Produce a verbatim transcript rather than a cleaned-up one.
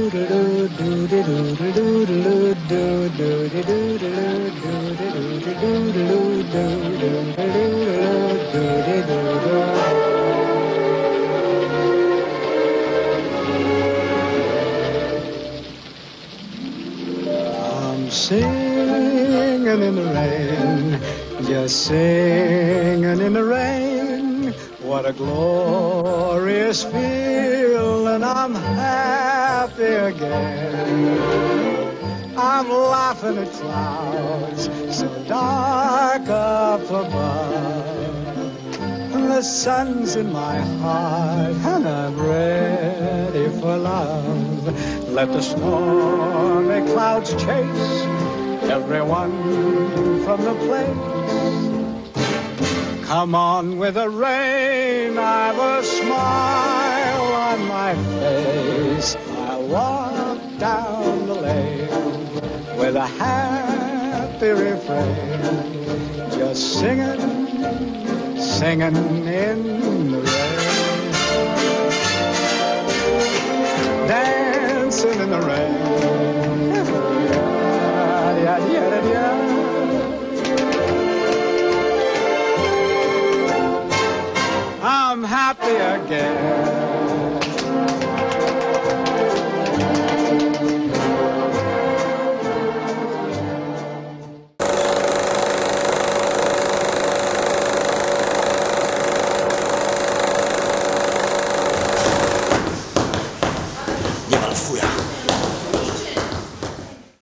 I'm singing in the rain, just singing in the rain. What a glorious feeling, I'm happy again. I'm laughing at clouds so dark up above. The sun's in my heart and I'm ready for love. Let the stormy clouds chase everyone from the place. Come on with the rain, I've a smile on my face. I'll walk down the lane with a happy refrain, just singing, singing in the rain, dancing in the rain. Yeah, yeah, yeah, yeah. I'm happy again.